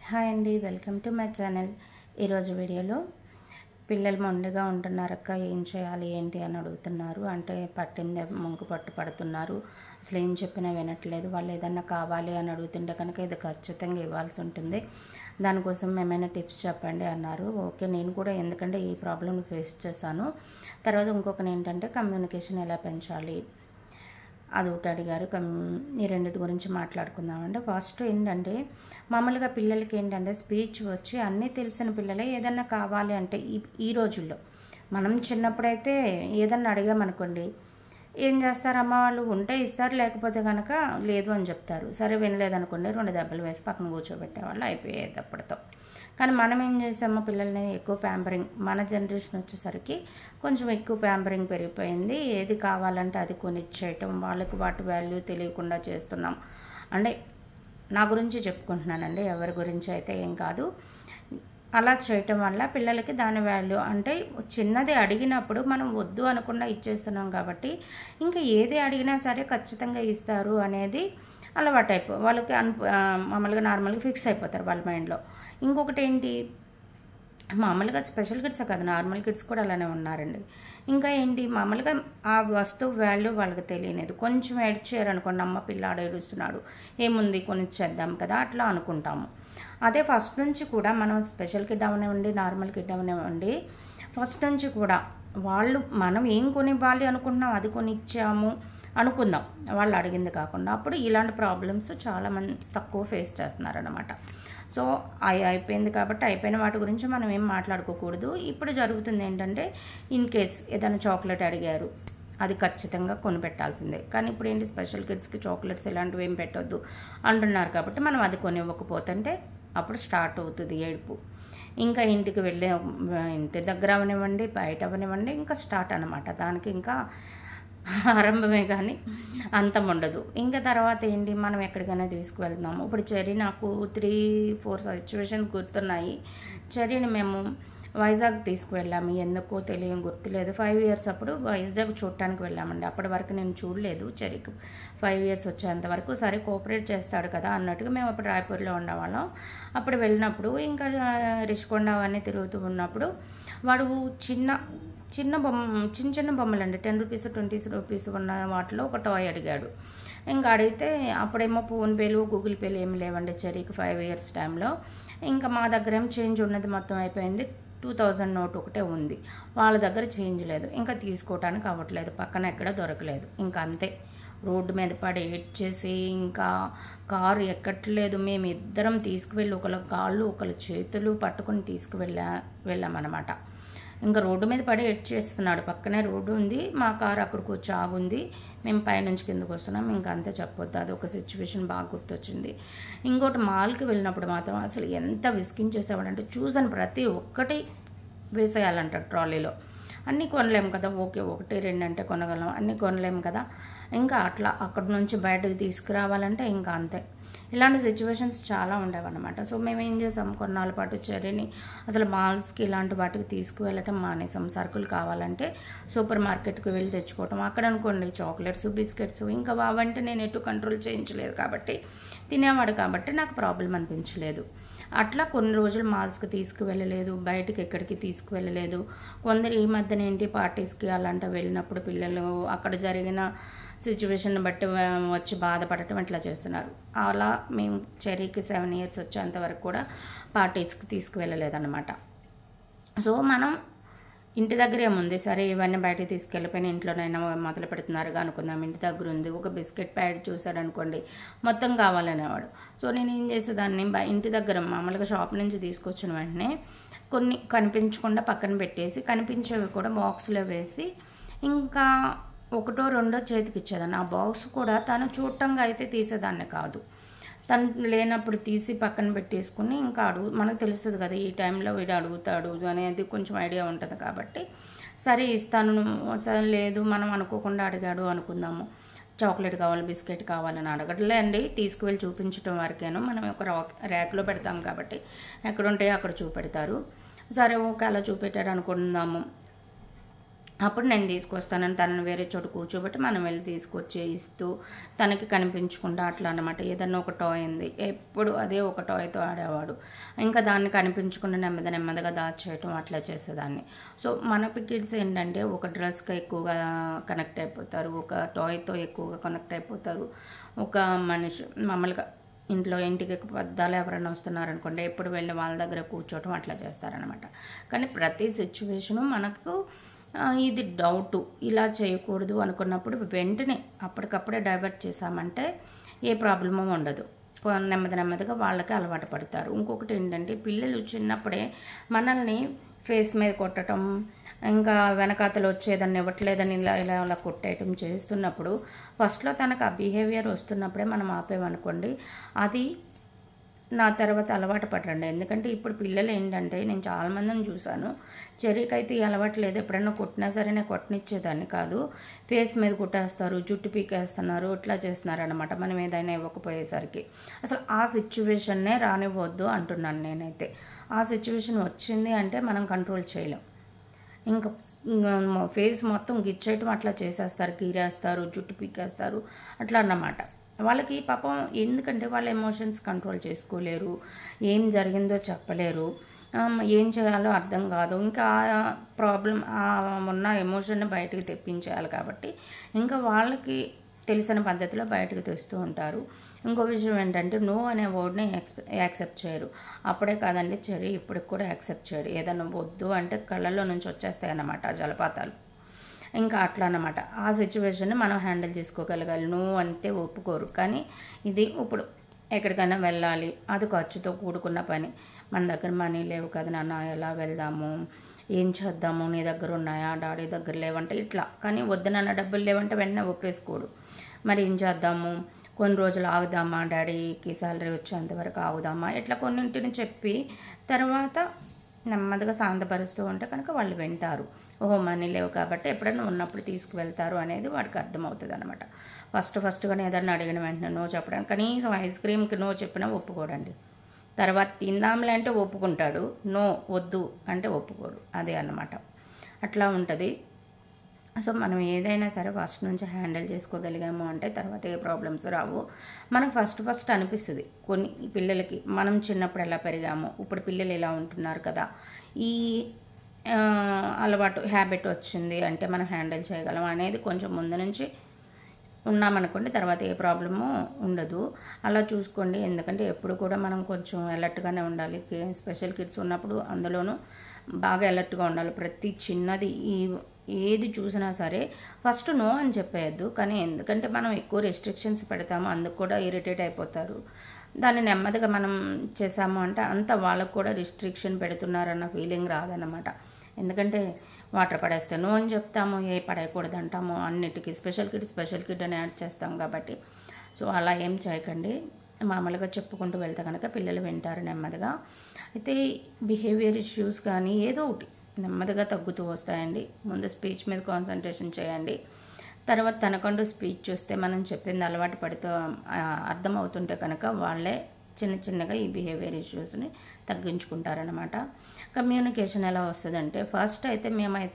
Hi అండి, welcome to my channel. ఈరోజు వీడియోలో పిల్లలు మొండిగా ఉంటున్నారక్క, ఏం చేయాలి ఏంటి అని అడుగుతున్నారు. అంటే పట్టిందే ముంకు పట్టు పడుతున్నారు, అసలు ఏం చెప్పినా వినట్లేదు. వాళ్ళు ఏదన్నా కావాలి అని అడుగుతుంటే కనుక ఇది ఖచ్చితంగా ఇవ్వాల్సి ఉంటుంది, దానికోసం ఏమైనా టిప్స్ చెప్పండి అన్నారు. ఓకే, నేను కూడా ఎందుకంటే ఈ ప్రాబ్లమ్ ఫేస్ చేశాను. తర్వాత ఇంకొకటి ఏంటంటే కమ్యూనికేషన్ ఎలా పెంచాలి అది ఒకటి అడిగారు. ఈ రెండింటి గురించి మాట్లాడుకుందామంటే, ఫస్ట్ ఏంటంటే మామూలుగా పిల్లలకి ఏంటంటే స్పీచ్ వచ్చి అన్నీ తెలిసిన పిల్లలే ఏదన్నా కావాలి అంటే ఈ రోజుల్లో, మనం చిన్నప్పుడైతే ఏదన్నా అడిగామనుకోండి ఏం చేస్తారు, అమ్మ వాళ్ళు ఉంటే ఇస్తారు, లేకపోతే కనుక లేదు అని చెప్తారు. సరే వినలేదనుకోండి 2 దెబ్బలు వేసి పక్కన కూర్చోబెట్టేవాళ్ళు, అయిపోయేది అప్పటితో. కానీ మనం ఏం చేసామో పిల్లల్ని ఎక్కువ ప్యాంపరింగ్, మన జనరేషన్ వచ్చేసరికి కొంచెం ఎక్కువ ప్యాంపరింగ్ పెరిగిపోయింది. ఏది కావాలంటే అది కొనిచ్చేయటం, వాళ్ళకి వాటి వాల్యూ తెలియకుండా చేస్తున్నాం. అంటే నా గురించి చెప్పుకుంటున్నానండి, ఎవరి గురించి అయితే ఏం కాదు. అలా చేయటం వల్ల పిల్లలకి దాని వాల్యూ, అంటే చిన్నది అడిగినప్పుడు మనం వద్దు అనకుండా ఇచ్చేస్తున్నాం కాబట్టి ఇంకా ఏది అడిగినా సరే ఖచ్చితంగా ఇస్తారు అనేది అలవాటు వాళ్ళకి మామూలుగా నార్మల్గా ఫిక్స్ అయిపోతారు వాళ్ళ మైండ్లో. ఇంకొకటి ఏంటి, మామూలుగా స్పెషల్ కిడ్స్ కాదు, నార్మల్ కిడ్స్ కూడా అలానే ఉన్నారండి. ఇంకా ఏంటి, మామూలుగా ఆ వస్తువు వాల్యూ వాళ్ళకి తెలియలేదు. కొంచెం ఏడ్చారనుకోండి, అమ్మ పిల్లాడు ఏడుస్తున్నాడు, ఏముంది కొనిచ్చేద్దాం కదా అట్లా అనుకుంటాము. అదే ఫస్ట్ నుంచి కూడా మనం స్పెషల్ కిడ్ అవనివ్వండి, నార్మల్ కిడ్ అవనివ్వండి, ఫస్ట్ నుంచి కూడా వాళ్ళు మనం ఏం కొనివ్వాలి అనుకుంటున్నాం అది కొనిచ్చాము అనుకుందాం, వాళ్ళు అడిగింది కాకుండా. అప్పుడు ఇలాంటి ప్రాబ్లమ్స్ చాలామంది తక్కువ ఫేస్ చేస్తున్నారనమాట. సో అయిపోయింది కాబట్టి అయిపోయిన వాటి గురించి మనం ఏం మాట్లాడుకోకూడదు. ఇప్పుడు జరుగుతుంది ఏంటంటే, ఇన్ కేస్ ఏదైనా చాక్లెట్ అడిగారు, అది ఖచ్చితంగా కొనిపెట్టాల్సిందే. కానీ ఇప్పుడు ఏంటి, స్పెషల్ కిడ్స్కి చాక్లెట్స్ ఇలాంటివి ఏం పెట్టొద్దు అంటున్నారు కాబట్టి మనం అది కొనివ్వకపోతుంటే అప్పుడు స్టార్ట్ అవుతుంది ఏడుపు. ఇంకా ఇంటికి వెళ్ళే, ఇంటి దగ్గర అవనివ్వండి, బయట అవనివ్వండి, ఇంకా స్టార్ట్ అనమాట. దానికి ఇంకా ఆరంభమే కానీ అంతం ఉండదు. ఇంకా తర్వాత ఏంటి, మనం ఎక్కడికైనా తీసుకువెళ్తున్నాము. ఇప్పుడు చెర్రీ నాకు 3-4 సిచ్యువేషన్స్ గుర్తున్నాయి. చెర్రీని మేము వైజాగ్ తీసుకువెళ్ళాము, ఎందుకో తెలియని గుర్తులేదు. 5 years అప్పుడు వైజాగ్ చూడటానికి వెళ్ళామండి. అప్పటి వరకు నేను చూడలేదు. చెర్రీకి 5 years వచ్చేంత వరకు సరే కోఆపరేట్ చేస్తాడు కదా అన్నట్టుగా మేము అప్పుడు రాయపూర్లో ఉండేవాళ్ళం. అప్పుడు వెళ్ళినప్పుడు ఇంకా రిషికొండ అవన్నీ తిరుగుతూ ఉన్నప్పుడు వాడు చిన్న బొమ్మలు అండి, 10 రూపీస్ 20 రూపీస్ ఉన్న వాటిలో ఒక టాయ్ అడిగాడు. ఇంకా అడిగితే అప్పుడేమో ఫోన్పేలు గూగుల్ పేలు ఏమి లేవండి చెర్రీకి 5 years టైంలో. ఇంకా మా దగ్గర ఏం చేంజ్ ఉన్నది మొత్తం అయిపోయింది, 2000 నోట్ ఒకటే ఉంది, వాళ్ళ దగ్గర చేంజ్ లేదు. ఇంకా తీసుకోవటానికి అవ్వట్లేదు, పక్కన ఎక్కడ దొరకలేదు. ఇంకా అంతే, రోడ్డు మీద పడి ఏడ్చేసి ఇంకా కారు ఎక్కట్లేదు. మేమిద్దరం తీసుకువెళ్ళి ఒకళ్ళ కాళ్ళు ఒకళ్ళ చేతులు పట్టుకుని వెళ్ళామన్నమాట. ఇంకా రోడ్డు మీద పడి ఏడ్చేస్తున్నాడు. పక్కనే రోడ్డు ఉంది, మా కారు అక్కడికి వచ్చి ఆగుంది, మేము పైనుంచి కిందకు వస్తున్నాం. ఇంకా అంతే చెప్పొద్దు, అది ఒక సిచ్యువేషన్ బాగా గుర్తొచ్చింది. ఇంకోటి, మాల్కి వెళ్ళినప్పుడు మాత్రం అసలు ఎంత విసిగించేసేవాడంటే, చూసాను ప్రతి ఒక్కటి వేసేయాలంటాడు ట్రాలీలో. అన్నీ కొనలేము కదా, ఓకే 1-2 అంటే కొనగలం, అన్నీ కొనలేము కదా. ఇంకా అట్లా అక్కడి నుంచి బయటకు తీసుకురావాలంటే ఇంకా అంతే. ఇలాంటి సిచ్యువేషన్స్ చాలా ఉండేవన్నమాట. సో మేము ఏం చేసాం, కొన్నాళ్ళ పాటు చెర్రీని అసలు మాల్స్కి ఇలాంటి వాటికి తీసుకువెళ్ళటం మానేసాం. సరుకులు కావాలంటే సూపర్ మార్కెట్కి వెళ్ళి తెచ్చుకోవటం. అక్కడ అనుకోండి చాక్లెట్స్, బిస్కెట్స్, ఇంకా అవంటే నేను ఎటు కంట్రోల్ చేయించలేదు కాబట్టి, తినేవాడు కాబట్టి నాకు ప్రాబ్లం అనిపించలేదు. అట్లా కొన్ని రోజులు మాల్స్కి తీసుకువెళ్ళలేదు, బయటకి ఎక్కడికి తీసుకువెళ్ళలేదు. కొందరు ఈ మధ్యన ఏంటి, పార్టీస్కి అలాంటి వెళ్ళినప్పుడు పిల్లలు అక్కడ జరిగిన సిచ్యువేషన్ బట్టి వచ్చి బాధపడటం ఇట్లా చేస్తున్నారు. అలా మేము చెర్రీకి 7 years వచ్చేంత వరకు కూడా పార్టీస్కి తీసుకువెళ్ళలేదన్నమాట. సో మనం ఇంటి దగ్గర ఏముంది, సరే ఇవన్నీ బయటకు తీసుకెళ్ళిపోయిన ఇంట్లోనైనా మొదలు పెడుతున్నారుగా అనుకుందాం. ఇంటి దగ్గర ఉంది, ఒక బిస్కెట్ ప్యాకెట్ చూసాడు అనుకోండి మొత్తం కావాలనేవాడు. సో నేను ఏం చేసేదాన్ని, ఇంటి దగ్గర మామూలుగా షాప్ నుంచి తీసుకొచ్చిన వెంటనే కొన్ని కనిపించకుండా పక్కన పెట్టేసి, కనిపించేవి కూడా బాక్స్లో వేసి ఇంకా 1-2 చేతికి ఇచ్చేదాన్ని. ఆ బాక్స్ కూడా తను చూడటంగా అయితే తీసేదాన్ని కాదు, తను లేనప్పుడు తీసి పక్కన పెట్టేసుకుని ఇంకా మనకు తెలుస్తుంది కదా ఈ టైంలో వీడు అడుగుతాడు అనేది కొంచెం ఐడియా ఉంటుంది కాబట్టి, సరే ఇస్తాను, సరే లేదు మనం అనుకోకుండా అడిగాడు అనుకుందాము, చాక్లెట్ కావాలి బిస్కెట్ కావాలని అడగట్లే అండి, తీసుకువెళ్ళి చూపించడం వరకేను. మనం ఒక ర్యాక్లో పెడతాం కాబట్టి ఎక్కడ ఉంటాయో అక్కడ చూపెడతారు. సరే ఓకే అలా చూపెట్టారు అనుకుందాము. అప్పుడు నేను తీసుకొస్తానని తనను వేరే చోటు కూర్చోబెట్టి మనం వెళ్ళి తీసుకొచ్చి ఇస్తూ తనకి కనిపించకుండా అట్లా అనమాట. ఏదన్నా ఒక టాయ్ ఉంది, ఎప్పుడు అదే ఒక టాయ్తో ఆడేవాడు. ఇంకా దాన్ని కనిపించకుండా నెమ్మదిగా దాచేయటం అట్లా చేసేదాన్ని. సో మన కిడ్స్ ఏంటంటే ఒక డ్రెస్కి ఎక్కువగా కనెక్ట్ అయిపోతారు, ఒక టాయ్తో ఎక్కువగా కనెక్ట్ అయిపోతారు. ఒక మనిషి మామూలుగా ఇంటికి పెద్దలు ఎవరైనా వస్తున్నారనుకోండి, ఎప్పుడు వెళ్ళి వాళ్ళ దగ్గర కూర్చోవటం అట్లా చేస్తారనమాట. కానీ ప్రతి సిచ్యువేషను మనకు ఇది డౌటు, ఇలా చేయకూడదు అనుకున్నప్పుడు వెంటనే అప్పటికప్పుడే డైవర్ట్ చేసామంటే ఏ ప్రాబ్లము ఉండదు. నెమ్మదిగా వాళ్ళకి అలవాటు పడతారు. ఇంకొకటి ఏంటంటే పిల్లలు చిన్నప్పుడే మనల్ని ఫేస్ మీద కొట్టడం, ఇంకా వెనకాతలు వచ్చేదాన్ని ఇవ్వట్లేదని ఇలా కొట్టేయటం చేస్తున్నప్పుడు ఫస్ట్లో తనకు ఆ బిహేవియర్ వస్తున్నప్పుడే మనం ఆపేమనుకోండి, అది నా తర్వాత అలవాటు పడరండి. ఎందుకంటే ఇప్పుడు పిల్లలు ఏంటంటే నేను చాలామందిని చూశాను, చెర్రీకైతే ఈ అలవాటు లేదు. ఎప్పుడైనా కొట్టినా సరే నేను కొట్టనిచ్చేదాన్ని కాదు, ఫేస్ మీద కొట్టేస్తారు, జుట్టు పీకేస్తున్నారు, ఇట్లా చేస్తున్నారు అనమాట మనం ఏదైనా ఇవ్వకపోయేసరికి. అసలు ఆ సిచ్యువేషన్నే రానివ్వద్దు అంటున్నాను నేనైతే. ఆ సిచ్యువేషన్ వచ్చింది అంటే మనం కంట్రోల్ చేయలేం. ఇంకా ఫేస్ మొత్తం గిచ్చేయటం అట్లా చేసేస్తారు, గీరేస్తారు, జుట్టు పీకేస్తారు అట్లా అన్నమాట. వాళ్ళకి పాపం ఎందుకంటే వాళ్ళ ఎమోషన్స్ కంట్రోల్ చేసుకోలేరు, ఏం జరిగిందో చెప్పలేరు, ఏం చేయాలో అర్థం కాదు. ఇంకా ప్రాబ్లం ఉన్న ఎమోషన్ని బయటకు తెప్పించేయాలి కాబట్టి ఇంకా వాళ్ళకి తెలిసిన పద్ధతిలో బయటకు తెస్తూ ఉంటారు. ఇంకో విషయం ఏంటంటే నో అనే వర్డ్ని యాక్సెప్ట్ చేయరు. అప్పుడే కాదండి, చెర్రీ ఇప్పటికి కూడా యాక్సెప్ట్ చేయరు. ఏదైనా వద్దు అంటే కళ్ళల్లో నుంచి వచ్చేస్తాయి అన్నమాట ఆ జలపాతాలు. ఇంకా అట్లా అన్నమాట. ఆ సిచ్యువేషన్ని మనం హ్యాండిల్ చేసుకోగలగాలి. నో అంటే ఒప్పుకోరు. కానీ ఇది ఇప్పుడు ఎక్కడికైనా వెళ్ళాలి, అది ఖర్చుతో కూడుకున్న పని. మన దగ్గర మనీ లేవు కదా నాన్న, ఎలా వెళ్దాము, ఏం చేద్దాము, నీ దగ్గర ఉన్నాయా, డాడీ దగ్గర లేవంటే ఇట్లా. కానీ వద్దు నాన్న డబ్బులు లేవంటే వెంటనే ఒప్పేసుకోడు. మరి ఏం చేద్దాము, కొన్ని రోజులు ఆగుదామా, డాడీకి శాలరీ వచ్చేంతవరకు ఆగుదామా, ఇట్లా కొన్నింటిని చెప్పి తర్వాత నెమ్మదిగా శాంతపరుస్తూ ఉంటే కనుక వాళ్ళు వింటారు. ఓహో మనీ లేవు కాబట్టి ఎప్పుడైనా ఉన్నప్పుడు తీసుకువెళ్తారు అనేది వాడికి అర్థమవుతుంది అనమాట. ఫస్ట్గానే ఏదన్నా అడిగిన వెంటనే నో చెప్పడానికి, కనీసం ఐస్ క్రీమ్కి నో చెప్పినా ఒప్పుకోడండి. తర్వాత తిందాంలే అంటే ఒప్పుకుంటాడు, నో వద్దు అంటే ఒప్పుకోడు. అదే అన్నమాట, అట్లా ఉంటుంది. సో మనం ఏదైనా సరే ఫస్ట్ నుంచి హ్యాండిల్ చేసుకోగలిగాము అంటే తర్వాత ఏ ప్రాబ్లమ్స్ రావు. మనకు ఫస్ట్ అనిపిస్తుంది కొన్ని పిల్లలకి, మనం చిన్నప్పుడు ఎలా పెరిగాము, ఇప్పుడు పిల్లలు ఎలా ఉంటున్నారు కదా, ఈ అలవాటు హ్యాబిట్ వచ్చింది అంటే మనం హ్యాండిల్ చేయగలం అనేది కొంచెం ముందు నుంచి ఉన్నామనుకోండి తర్వాత ఏ ప్రాబ్లము ఉండదు. అలా చూసుకోండి. ఎందుకంటే ఎప్పుడు కూడా మనం కొంచెం అలర్ట్గానే ఉండాలి. స్పెషల్ కిడ్స్ ఉన్నప్పుడు అందులోనూ బాగా అలర్ట్గా ఉండాలి. ప్రతి చిన్నది ఏది చూసినా సరే ఫస్ట్ నో అని చెప్పేయద్దు. కానీ ఎందుకంటే మనం ఎక్కువ రెస్ట్రిక్షన్స్ పెడతాము, అందుకు కూడా ఇరిటేట్ అయిపోతారు. దాన్ని నెమ్మదిగా మనం చేసాము అంటే అంత వాళ్ళకు కూడా రిస్ట్రిక్షన్ పెడుతున్నారన్న ఫీలింగ్ రాదన్నమాట. ఎందుకంటే వాటర్ పడేస్తే నో అని చెప్తాము, ఏ పడేయకూడదు అంటాము, అన్నిటికీ స్పెషల్ కిడ్ అని యాడ్ చేస్తాం కాబట్టి. సో అలా ఏం చేయకండి, మామూలుగా చెప్పుకుంటూ వెళ్తే కనుక పిల్లలు వింటారు నెమ్మదిగా. అయితే బిహేవియర్ ఇష్యూస్ కానీ ఏదో ఒకటి నెమ్మదిగా తగ్గుతూ వస్తాయండి. ముందు స్పీచ్ మీద కాన్సన్ట్రేషన్ చేయండి. తర్వాత తనకంటూ స్పీచ్ చూస్తే మనం చెప్పింది అలవాటు పడుతూ అర్థమవుతుంటే కనుక వాళ్ళే చిన్నగా ఈ బిహేవియర్ ఇష్యూస్ని తగ్గించుకుంటారనమాట. కమ్యూనికేషన్ ఎలా వస్తుందంటే ఫస్ట్ అయితే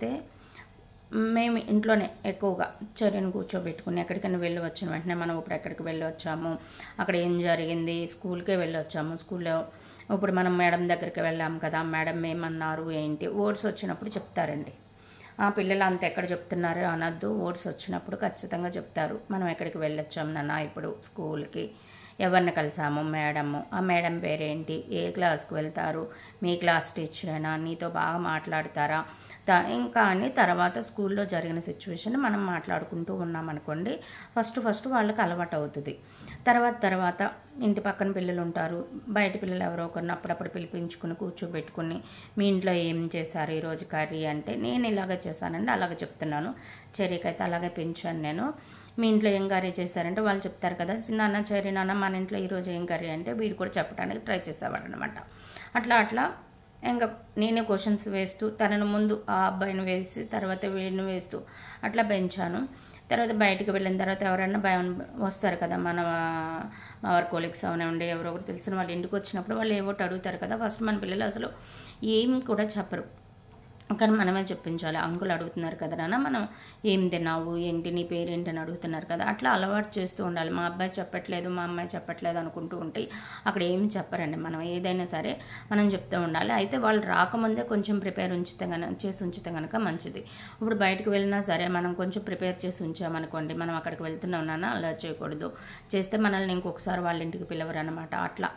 మేము ఇంట్లోనే ఎక్కువగా చెర్రీని కూర్చోబెట్టుకుని ఎక్కడికైనా వెళ్ళి వచ్చిన వెంటనే మనం ఇప్పుడు ఎక్కడికి వెళ్ళి వచ్చాము, అక్కడ ఏం జరిగింది, స్కూల్కే వెళ్ళి వచ్చాము, స్కూల్లో ఇప్పుడు మనం మేడం దగ్గరికి వెళ్ళాము కదా, మేడం ఏమన్నారు ఏంటి, వర్డ్స్ వచ్చినప్పుడు చెప్తారండి. ఆ పిల్లలు అంత ఎక్కడ చెప్తున్నారు అనద్దు, వర్డ్స్ వచ్చినప్పుడు ఖచ్చితంగా చెప్తారు. మనం ఎక్కడికి వెళ్ళొచ్చాము నాన్న, ఇప్పుడు స్కూల్కి ఎవరిని కలిసాము, మేడము, ఆ మేడం పేరేంటి, ఏ క్లాస్కి వెళ్తారు, మీ క్లాస్ టీచరేనా, నీతో బాగా మాట్లాడతారా, ఇంకా అని తర్వాత స్కూల్లో జరిగిన సిచ్యువేషన్ మనం మాట్లాడుకుంటూ ఉన్నామనుకోండి ఫస్ట్ వాళ్ళకి అలవాటు అవుతుంది. తర్వాత ఇంటి పక్కన పిల్లలు ఉంటారు, బయట పిల్లలు ఎవరో ఒకరిని అప్పుడప్పుడు పిలిపించుకుని కూర్చోబెట్టుకుని మీ ఇంట్లో ఏం చేశారు ఈరోజు కర్రీ అంటే నేను ఇలాగ చేశానండి అలాగ చెప్తున్నాను, చెర్రీకి అయితే అలాగే పెంచాను నేను, మీ ఇంట్లో ఏం కర్రీ చేశారంటే వాళ్ళు చెప్తారు కదా, నాన్న చెర్రీ నాన్న మన ఇంట్లో ఈరోజు ఏం కర్రీ అంటే వీడు కూడా చెప్పడానికి ట్రై చేసేవాడు అనమాట. అట్లా ఇంకా నేనే క్వశ్చన్స్ వేస్తూ తనను ముందు ఆ అబ్బాయిని వేసి తర్వాత వీడిని వేస్తూ అట్లా పెంచాను. తర్వాత బయటికి వెళ్ళిన తర్వాత ఎవరైనా వస్తారు కదా, మన కొలీగ్స్ అవనండి ఎవరో ఒకరు తెలిసిన వాళ్ళు ఇంటికి వచ్చినప్పుడు వాళ్ళు ఏవోటి అడుగుతారు కదా, ఫస్ట్ మన పిల్లలు అసలు ఏం కూడా చెప్పరు, కానీ మనమే చెప్పించాలి. అంకుల్ అడుగుతున్నారు కదా నాన్న, మనం ఏం తిన్నావు, ఏంటి, నీ పేరేంటి అని అడుగుతున్నారు కదా, అట్లా అలవాటు చేస్తూ ఉండాలి. మా అబ్బాయి చెప్పట్లేదు, మా అమ్మాయి చెప్పట్లేదు అనుకుంటూ ఉంటే అక్కడ ఏమి చెప్పరండి. మనం ఏదైనా సరే మనం చెప్తూ ఉండాలి. అయితే వాళ్ళు రాకముందే కొంచెం ప్రిపేర్ చేసి ఉంచితే కనుక మంచిది. ఇప్పుడు బయటకు వెళ్ళినా సరే మనం కొంచెం ప్రిపేర్ చేసి ఉంచామనుకోండి, మనం అక్కడికి వెళ్తున్నాం నాన్న అలా చేయకూడదు, చేస్తే మనల్ని ఇంకొకసారి వాళ్ళ ఇంటికి పిలవరు అనమాట. అట్లా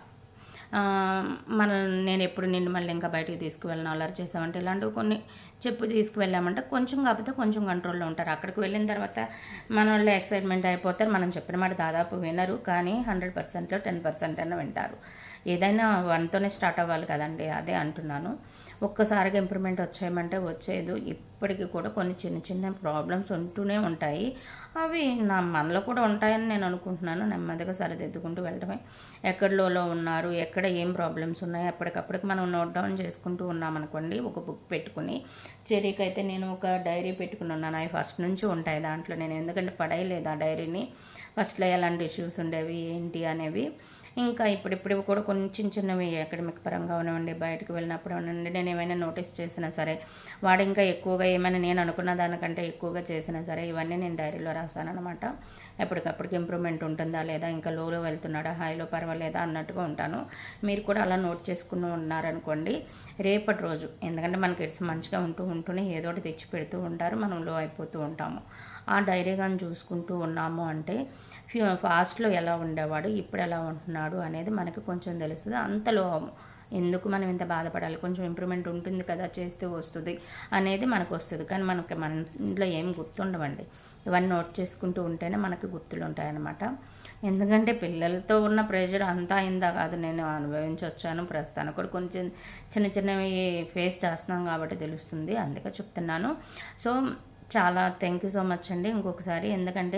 నేను ఎప్పుడు నిన్ను మళ్ళీ ఇంకా బయటికి తీసుకువెళ్ళను, అల్లరి చేసామంటే ఇలాంటివి కొన్ని చెప్పు తీసుకువెళ్ళామంటే కొంచెం కాకపోతే కొంచెం కంట్రోల్లో ఉంటారు. అక్కడికి వెళ్ళిన తర్వాత మన వాళ్ళు ఎక్సైట్మెంట్ అయిపోతారు. మనం చెప్పిన మాట దాదాపు వినరు, కానీ 100%లో 10% అయినా వింటారు. ఏదైనా 1తోనే స్టార్ట్ అవ్వాలి కదండి, అదే అంటున్నాను. ఒక్కసారిగా ఇంప్రూవ్మెంట్ వచ్చేయమంటే వచ్చేది. ఇప్పటికీ కూడా కొన్ని చిన్న చిన్న ప్రాబ్లమ్స్ ఉంటూనే ఉంటాయి. అవి మనలో కూడా ఉంటాయని నేను అనుకుంటున్నాను. నెమ్మదిగా సరిదిద్దుకుంటూ వెళ్ళడమే. ఎక్కడ లోలో ఉన్నారు, ఎక్కడ ఏం ప్రాబ్లమ్స్ ఉన్నాయి, ఎప్పటికప్పటికి మనం నోట్ డౌన్ చేసుకుంటూ ఉన్నామనుకోండి. ఒక బుక్ పెట్టుకుని, చెరీకి అయితే నేను ఒక డైరీ పెట్టుకుని ఉన్నాను. అవి ఫస్ట్ నుంచి ఉంటాయి దాంట్లో. నేను ఎందుకంటే పడేయలేదు ఆ డైరీని. ఫస్ట్లో ఎలాంటి ఇష్యూస్ ఉండేవి ఏంటి అనేవి. ఇంకా ఇప్పుడు కూడా కొంచెం చిన్నవి అకాడమిక్ పరంగా ఉన్నవండి, బయటకు వెళ్ళినప్పుడు ఉండండి, నేను ఏమైనా నోటీస్ చేసినా సరే, వాడు ఇంకా ఎక్కువగా ఏమైనా నేను అనుకున్న దానికంటే ఎక్కువగా చేసినా సరే, ఇవన్నీ నేను డైరీలో రాశాను అనమాట. ఎప్పటికప్పటికి ఇంప్రూవ్మెంట్ ఉంటుందా లేదా, ఇంకా లోలో వెళ్తున్నాడా, హైలో పర్వాలేదా అన్నట్టుగా ఉంటాను. మీరు కూడా అలా నోట్ చేసుకుని ఉన్నారనుకోండి, రేపటి రోజు, ఎందుకంటే మన కిడ్స్ మంచిగా ఉంటూనే ఏదో ఒకటి తెచ్చి పెడుతూ ఉంటారు, మనం లో అయిపోతూ ఉంటాము. ఆ డైరీ కానీ చూసుకుంటూ ఉన్నాము అంటే ఫాస్ట్లో ఎలా ఉండేవాడు, ఇప్పుడు ఎలా ఉంటున్నాడు అనేది మనకి కొంచెం తెలుస్తుంది. అంతలో ఎందుకు మనం ఇంత బాధపడాలి, కొంచెం ఇంప్రూవ్మెంట్ ఉంటుంది కదా, చేస్తే వస్తుంది అనేది మనకు వస్తుంది. కానీ మనకి మన ఇంట్లో ఏం గుర్తుండవండి. ఇవన్నీ నోట్ చేసుకుంటూ ఉంటేనే మనకి గుర్తులు ఉంటాయన్నమాట. ఎందుకంటే పిల్లలతో ఉన్న ప్రెషర్ అంతా అయిందా కాదు, నేను అనుభవించి వచ్చాను. ప్రస్తుతానికి కూడా కొంచెం చిన్నవి ఫేస్ చేస్తున్నాం కాబట్టి తెలుస్తుంది, అందుకే చెప్తున్నాను. సో చాలా థ్యాంక్ యూ సో మచ్ అండి ఇంకొకసారి. ఎందుకంటే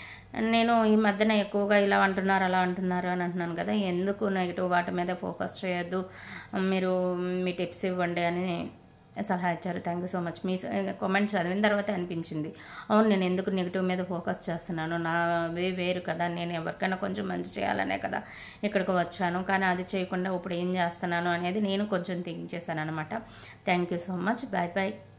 నేను ఈ మధ్యన ఎక్కువగా ఇలా అంటున్నారు అలా అంటున్నారు అని అంటున్నాను కదా, ఎందుకు నెగిటివ్ వాటి మీద ఫోకస్ చేయొద్దు, మీరు మీ టిప్స్ ఇవ్వండి అని సలహా ఇచ్చారు. Thank you so much. మీ కామెంట్ చదివిన తర్వాత అనిపించింది, అవును నేను ఎందుకు నెగిటివ్ మీద ఫోకస్ చేస్తున్నాను, నా వేరు కదా, నేను ఎవరికైనా కొంచెం మంచి చేయాలనే కదా ఇక్కడికి వచ్చాను, కానీ అది చేయకుండా ఇప్పుడు ఏం చేస్తున్నాను అనేది నేను కొంచెం థింక్ చేశాను అనమాట. Thank you so much. Bye bye.